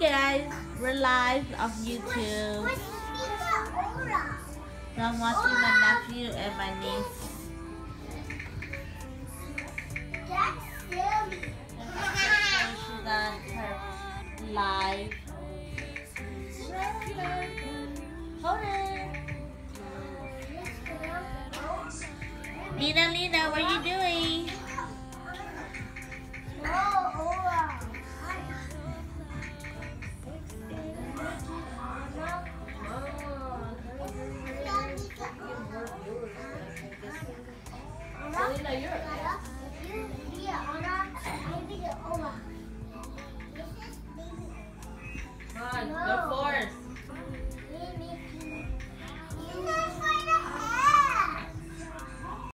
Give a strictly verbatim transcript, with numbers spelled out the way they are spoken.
guys, we're live on YouTube. So I'm watching my nephew and my niece. And my sister, she's on her live. Hold it. Lina, Lina, what are you doing? Come on, go forth.